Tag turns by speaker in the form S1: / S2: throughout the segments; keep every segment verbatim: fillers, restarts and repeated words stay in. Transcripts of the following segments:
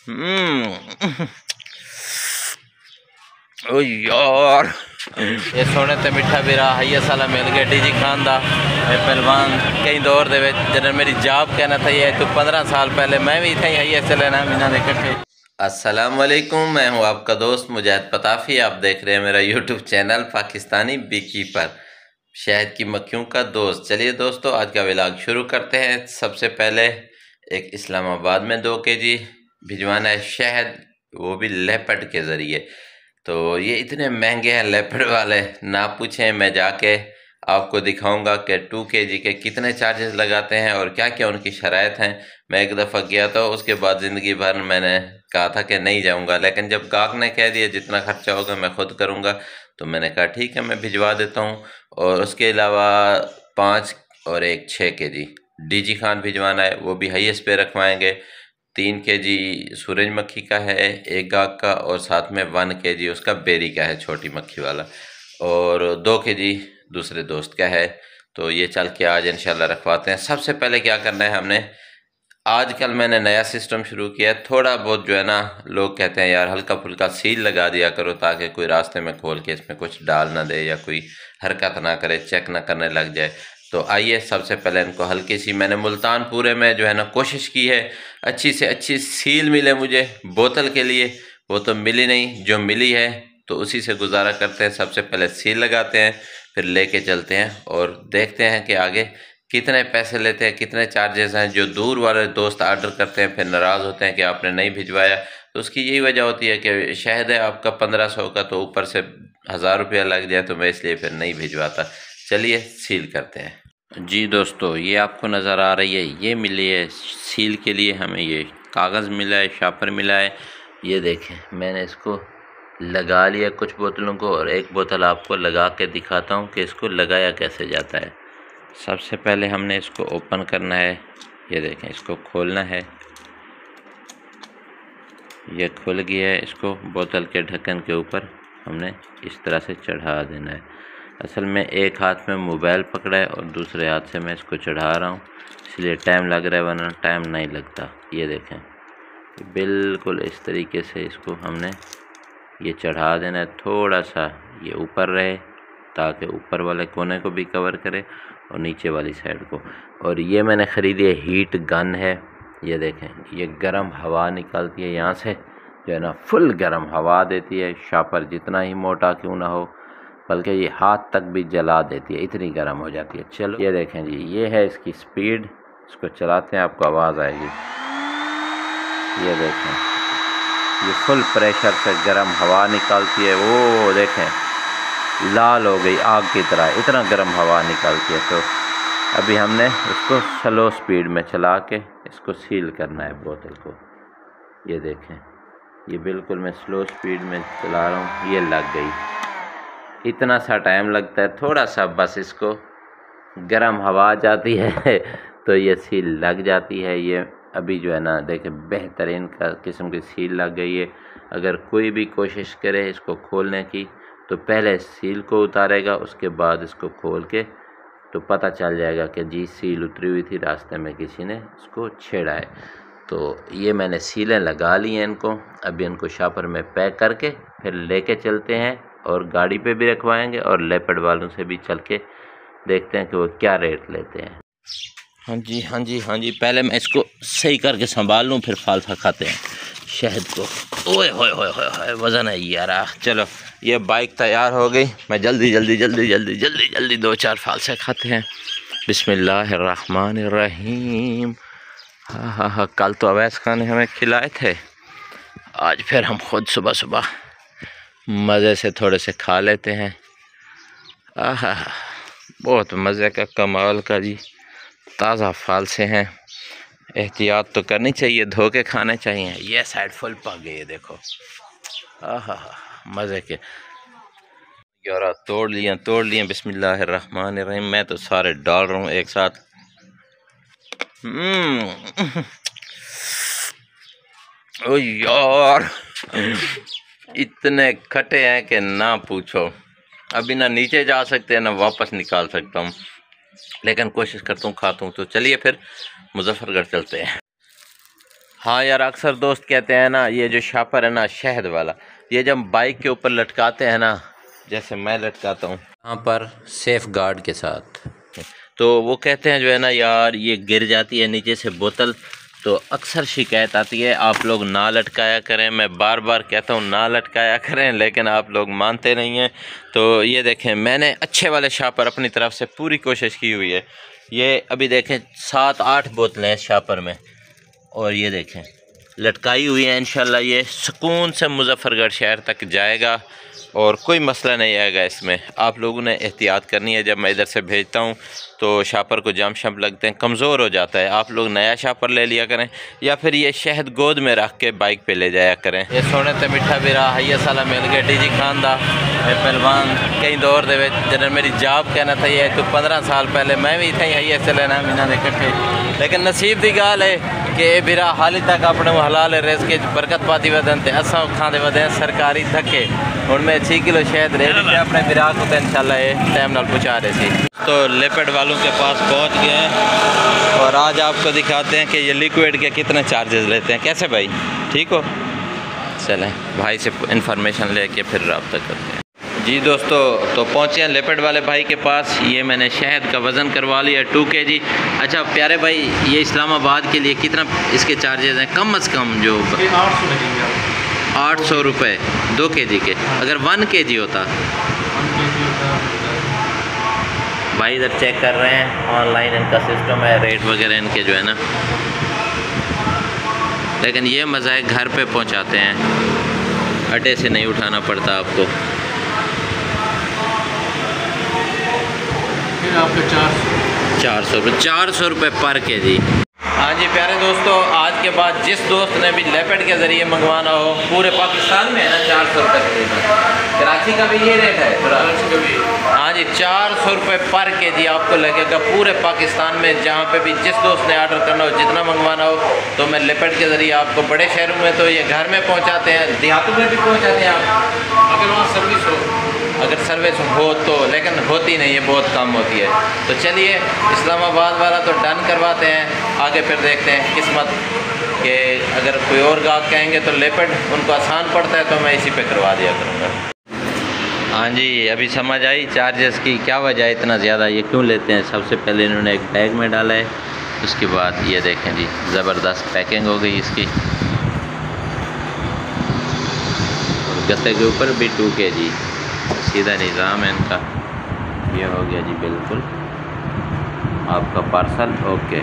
S1: हम्म ओ यार ये सोने ते मिठा भी रहा है। साला मिल गया डी जी खान दा पहलवान कई दौर दे जन मेरी जॉब कहना था ये तो पंद्रह साल पहले मैं भी था ही ऐसे लेना मीना दे इकट्ठे। अस्सलाम वालेकुम, मैं हूँ आपका दोस्त मुजाहिद पताफी। आप देख रहे हैं मेरा यूट्यूब चैनल पाकिस्तानी बीकीपर, शहद की मक्खियों का दोस्त। चलिए दोस्तों, आज का व्लॉग शुरू करते हैं। सबसे पहले एक इस्लामाबाद में दो के जी भिजवाना है शहद, वो भी लेपर्ड के ज़रिए। तो ये इतने महंगे हैं लेपर्ड वाले, ना पूछें। मैं जाके आपको दिखाऊंगा कि टू के जी के कितने चार्जेस लगाते हैं और क्या क्या उनकी शराइत हैं। मैं एक दफ़ा गया था, उसके बाद ज़िंदगी भर मैंने कहा था कि नहीं जाऊंगा, लेकिन जब गाहक ने कह दिया जितना खर्चा होगा मैं खुद करूंगा, तो मैंने कहा ठीक है मैं भिजवा देता हूँ। और उसके अलावा पाँच और एक छः के जी डी जी खान भिजवाना है, वो भी हाईएस्ट पे रखवाएंगे। तीन के जी सूरजमुखी का है एक गाहक का, और साथ में वन के जी उसका बेरी का है, छोटी मक्खी वाला, और दो के जी दूसरे दोस्त का है। तो ये चल के आज इंशाल्लाह रखवाते हैं। सबसे पहले क्या करना है हमने, आजकल मैंने नया सिस्टम शुरू किया है। थोड़ा बहुत जो है ना, लोग कहते हैं यार हल्का फुल्का सील लगा दिया करो ताकि कोई रास्ते में खोल के इसमें कुछ डाल ना दे या कोई हरकत ना करे, चेक ना करने लग जाए। तो आइए सबसे पहले इनको हल्की सी, मैंने मुल्तान पूरे में जो है ना कोशिश की है अच्छी से अच्छी सील मिले मुझे बोतल के लिए, वो तो मिली नहीं। जो मिली है तो उसी से गुजारा करते हैं। सबसे पहले सील लगाते हैं, फिर लेके चलते हैं और देखते हैं कि आगे कितने पैसे लेते हैं, कितने चार्जेस हैं। जो दूर वाले दोस्त आर्डर करते हैं फिर नाराज़ होते हैं कि आपने नहीं भिजवाया, तो उसकी यही वजह होती है कि शहद है आपका पंद्रह सौ का, तो ऊपर से हज़ार रुपया लग जाए, तो मैं इसलिए फिर नहीं भिजवाता। चलिए सील करते हैं। जी दोस्तों, ये आपको नज़र आ रही है, ये मिली है सील के लिए हमें, ये कागज़ मिला है, शापर मिला है। ये देखें मैंने इसको लगा लिया कुछ बोतलों को, और एक बोतल आपको लगा के दिखाता हूँ कि इसको लगाया कैसे जाता है। सबसे पहले हमने इसको ओपन करना है, ये देखें इसको खोलना है, ये खुल गया है। इसको बोतल के ढक्कन के ऊपर हमने इस तरह से चढ़ा देना है। असल में एक हाथ में मोबाइल पकड़ा है और दूसरे हाथ से मैं इसको चढ़ा रहा हूँ, इसलिए टाइम लग रहा है, वरना टाइम नहीं लगता। ये देखें बिल्कुल इस तरीके से इसको हमने ये चढ़ा देना है। थोड़ा सा ये ऊपर रहे ताकि ऊपर वाले कोने को भी कवर करे और नीचे वाली साइड को। और ये मैंने ख़रीदी है हीट गन है, ये देखें ये गर्म हवा निकलती है यहाँ से, जो है ना फुल गर्म हवा देती है। शापर जितना ही मोटा क्यों ना हो, बल्कि ये हाथ तक भी जला देती है, इतनी गर्म हो जाती है। चलो ये देखें जी, ये है इसकी स्पीड, इसको चलाते हैं आपको आवाज़ आएगी। ये देखें ये फुल प्रेशर से गर्म हवा निकलती है, वो देखें लाल हो गई आग की तरह, इतना गर्म हवा निकलती है। तो अभी हमने इसको स्लो स्पीड में चला के इसको सील करना है बोतल को। ये देखें ये बिल्कुल मैं स्लो स्पीड में चला रहा हूँ, ये लग गई। इतना सा टाइम लगता है, थोड़ा सा बस इसको गर्म हवा आ जाती है तो ये सील लग जाती है। ये अभी जो है ना देखें बेहतरीन का किस्म की सील लग गई है। अगर कोई भी कोशिश करे इसको खोलने की, तो पहले सील को उतारेगा, उसके बाद इसको खोल के तो पता चल जाएगा कि जी सील उतरी हुई थी, रास्ते में किसी ने इसको छेड़ा है। तो ये मैंने सीलें लगा ली हैं इनको, अभी इनको शापर में पैक करके फिर लेके चलते हैं और गाड़ी पे भी रखवाएंगे, और लेपर्ड वालों से भी चल के देखते हैं कि वो क्या रेट लेते हैं। हाँ जी हाँ जी हाँ जी, पहले मैं इसको सही करके संभाल लूँ, फिर फालसा खाते हैं शहद को। ओए होए होए होए वज़न है यार। चलो ये बाइक तैयार हो गई, मैं जल्दी जल्दी जल्दी जल्दी जल्दी जल्दी दो चार फालसे खाते हैं। बिस्मिल्लाहिर्रहमानिर्रहीम। हाँ हाँ हाँ, कल तो अवैस खान ने हमें खिलाए थे, आज फिर हम खुद सुबह सुबह मज़े से थोड़े से खा लेते हैं। आहा बहुत मज़े का, कमाल का जी, ताज़ा फल से हैं। एहतियात तो करनी चाहिए, धो के खाने चाहिए। ये साइड फुल पक गई है देखो, आहा मज़े के यार। तोड़ लिए तोड़ लिए बिस्मिल्लाहिर्रहमानिर्रहीम। मैं तो सारे डाल रहा हूँ एक साथ। हम्म ओ यार इतने खट्टे हैं कि ना पूछो। अभी ना नीचे जा सकते हैं ना वापस निकाल सकता हूँ, लेकिन कोशिश करता हूँ खाता हूँ। तो चलिए फिर मुजफ्फरगढ़ चलते हैं। हाँ यार, अक्सर दोस्त कहते हैं ना, ये जो शापर है ना शहद वाला, ये जब बाइक के ऊपर लटकाते हैं ना, जैसे मैं लटकाता हूँ यहाँ पर सेफ गार्ड के साथ, तो वो कहते हैं जो है ना यार ये गिर जाती है नीचे से बोतल, तो अक्सर शिकायत आती है आप लोग ना लटकाया करें। मैं बार बार कहता हूँ ना लटकाया करें, लेकिन आप लोग मानते नहीं हैं। तो ये देखें, मैंने अच्छे वाले शापर अपनी तरफ से पूरी कोशिश की हुई है। ये अभी देखें सात आठ बोतलें हैं शापर में, और ये देखें लटकाई हुई है। इंशाल्लाह ये सुकून से मुजफ्फरगढ़ शहर तक जाएगा और कोई मसला नहीं आएगा इसमें। आप लोगों ने एहतियात करनी है। जब मैं इधर से भेजता हूँ तो शापर को जम शम लगते हैं, कमज़ोर हो जाता है। आप लोग नया शापर ले लिया करें, या फिर ये शहद गोद में रख के बाइक पे ले जाया करें। ये सोने ते मिठा भी रहा हैया साला मिल गया डी जी खान दा पहलवान कई दौर दे जब मेरी जॉब कहना था ये तो पंद्रह साल पहले मैं भी इतना ही हैया से लेना मीना दे कट्ठे, लेकिन नसीब की गाल है कि बिरा हाली तक अपने हलाल रेस के बरकत पाती वदन ते असा खाते वदे सरकारी धक्के। हुण मैं छः किलो शहद रेट पे अपने बिरा को तो इंशाल्लाह ये टाइम नाल पहुँचा रहे थे। तो लेपर्ड वालों के पास पहुँच गए हैं और आज आपको दिखाते हैं कि ये लिक्विड के कितने चार्जेस लेते हैं। कैसे भाई, ठीक हो? चलें भाई से इंफॉर्मेशन लेके फिर रब्ता करते हैं। जी दोस्तों, तो पहुँचे हैं लेपर्ड वाले भाई के पास। ये मैंने शहद का वज़न करवा लिया टू के जी। अच्छा प्यारे भाई, ये इस्लामाबाद के लिए कितना इसके चार्जेस हैं? कम अज़ कम जो
S2: आठ सौ लगेंगे,
S1: आठ सौ रुपये दो के जी के। अगर वन के जी होता भाई, इधर चेक कर रहे हैं ऑनलाइन इनका सिस्टम है, रेट वगैरह इनके जो है ना, लेकिन ये मज़ा है घर पे पहुंचाते हैं, अड्डे से नहीं उठाना पड़ता आपको।
S2: फिर आपका चार सौ
S1: चार सौ रुपये चार सौ रुपये पर के जी। हाँ जी प्यारे दोस्तों, आज के बाद जिस दोस्त ने भी लेपर्ड के ज़रिए मंगवाना हो, पूरे पाकिस्तान में है ना चार सौ रुपये तकरीबन, कराची का भी ये रेट है थोड़ा। हाँ जी, चार सौ रुपये पर के जी आपको लगेगा पूरे पाकिस्तान में। जहाँ पे भी जिस दोस्त ने ऑर्डर करना हो, जितना मंगवाना हो, तो मैं लेपर्ड के ज़रिए आपको, बड़े शहरों में तो ये घर में पहुँचाते हैं, देहातों में भी पहुँचाते हैं आप,
S2: अगर वहाँ सर्विस हो,
S1: अगर सर्विस हो तो, लेकिन होती नहीं है, बहुत कम होती है। तो चलिए इस्लामाबाद वाला तो डन करवाते हैं, आगे फिर देखते हैं किस्मत कि अगर कोई और गाहक कहेंगे तो लेपर्ड उनको आसान पड़ता है तो मैं इसी पे करवा दिया करूँगा। हाँ जी, अभी समझ आई चार्जेस की क्या वजह है, इतना ज़्यादा ये क्यों लेते हैं। सबसे पहले इन्होंने एक बैग में डाला है, उसके बाद ये देखें जी ज़बरदस्त पैकिंग हो गई इसकी, और गत्ते के ऊपर भी टू के जी सीधा निज़ाम है इनका। ये हो गया जी बिल्कुल आपका पार्सल, ओके।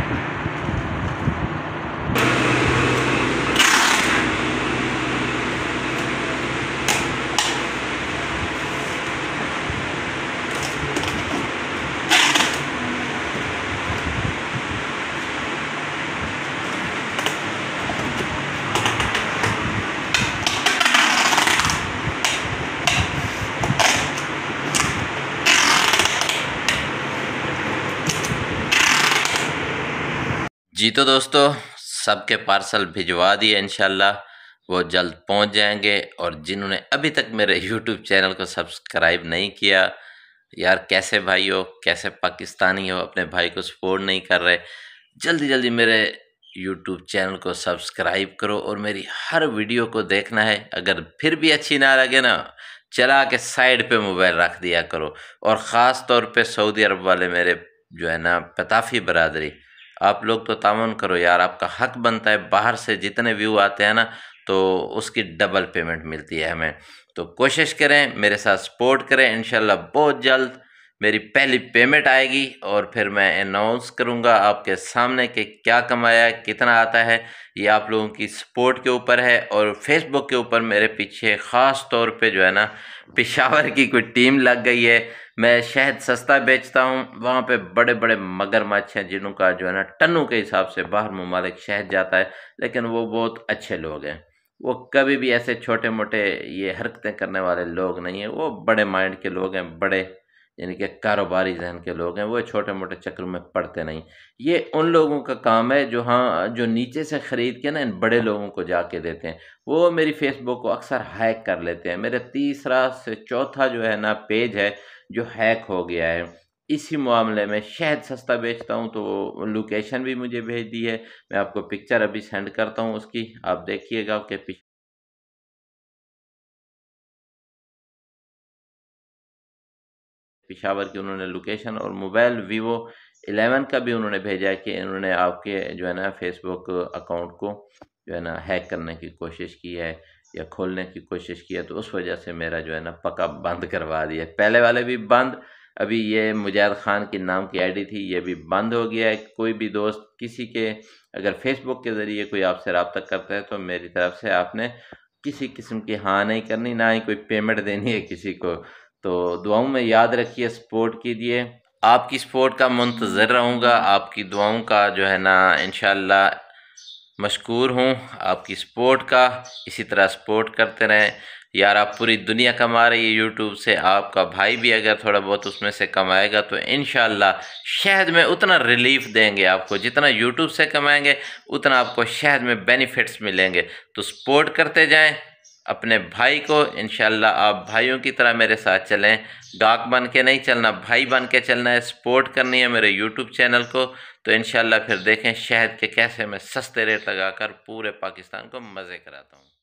S1: जी तो दोस्तों, सबके पार्सल भिजवा दिए, इंशाल्लाह वो जल्द पहुंच जाएंगे। और जिन्होंने अभी तक मेरे यूट्यूब चैनल को सब्सक्राइब नहीं किया, यार कैसे भाई हो, कैसे पाकिस्तानी हो, अपने भाई को सपोर्ट नहीं कर रहे, जल्दी जल्दी मेरे यूट्यूब चैनल को सब्सक्राइब करो और मेरी हर वीडियो को देखना है। अगर फिर भी अच्छी ना लगे ना, चला के साइड पे मोबाइल रख दिया करो। और ख़ास तौर पे सऊदी अरब वाले मेरे जो है ना पताफी बरादरी, आप लोग तो तामुन करो यार, आपका हक बनता है। बाहर से जितने व्यू आते हैं ना, तो उसकी डबल पेमेंट मिलती है हमें। तो कोशिश करें, मेरे साथ सपोर्ट करें। इंशाल्लाह बहुत जल्द मेरी पहली पेमेंट आएगी और फिर मैं अनाउंस करूंगा आपके सामने कि क्या कमाया, कितना आता है। ये आप लोगों की सपोर्ट के ऊपर है। और फेसबुक के ऊपर मेरे पीछे ख़ास तौर पे जो है ना पेशावर की कोई टीम लग गई है। मैं शहद सस्ता बेचता हूँ, वहाँ पे बड़े बड़े मगरमच्छ हैं जिनों का जो है ना टन्नों के हिसाब से बाहर ममालिक शहद जाता है, लेकिन वो बहुत अच्छे लोग हैं। वो कभी भी ऐसे छोटे मोटे ये हरकतें करने वाले लोग नहीं हैं। वो बड़े माइंड के लोग हैं, बड़े यानी कि कारोबारी जहन के लोग हैं। वो छोटे मोटे चक्रों में पड़ते नहीं। ये उन लोगों का काम है जो हाँ जो नीचे से ख़रीद के ना इन बड़े लोगों को जाके देते हैं। वो मेरी फेसबुक को अक्सर हैक कर लेते हैं। मेरा तीसरा से चौथा जो है ना पेज है जो हैक हो गया है। इसी मामले में शहद सस्ता बेचता हूँ, तो लोकेशन भी मुझे भेज दी है। मैं आपको पिक्चर अभी सेंड करता हूँ उसकी, आप देखिएगा कि पेशावर की उन्होंने लोकेशन और मोबाइल वीवो इलेवन का भी उन्होंने भेजा है कि इन्होंने आपके जो है ना फेसबुक अकाउंट को जो है ना हैक करने की कोशिश की है या खोलने की कोशिश की है, तो उस वजह से मेरा जो है ना पक्का बंद करवा दिया। पहले वाले भी बंद, अभी ये मुजाहिद खान के नाम की आईडी थी, ये भी बंद हो गया है। कोई भी दोस्त किसी के अगर फेसबुक के ज़रिए कोई आपसे रब्ता करता है तो मेरी तरफ से आपने किसी किस्म की हाँ नहीं करनी, ना ही कोई पेमेंट देनी है किसी को। तो दुआओं में याद रखिए, सपोर्ट कीजिए, आपकी सपोर्ट का मुंतज़र रहूँगा, आपकी दुआओं का जो है ना इंशाअल्लाह मशकूर हूँ, आपकी सपोर्ट का। इसी तरह सपोर्ट करते रहें यार। आप पूरी दुनिया कमा रही है यूट्यूब से, आपका भाई भी अगर थोड़ा बहुत उसमें से कमाएगा तो इंशाअल्लाह शहद में उतना रिलीफ देंगे आपको, जितना यूट्यूब से कमाएंगे उतना आपको शहद में बेनिफिट्स मिलेंगे। तो सपोर्ट करते जाएं अपने भाई को, इंशाल्लाह आप भाइयों की तरह मेरे साथ चलें। डाक बन के नहीं चलना, भाई बन के चलना है, सपोर्ट करनी है मेरे यूट्यूब चैनल को। तो इंशाल्लाह फिर देखें शहद के कैसे मैं सस्ते रेट लगाकर पूरे पाकिस्तान को मज़े कराता हूँ।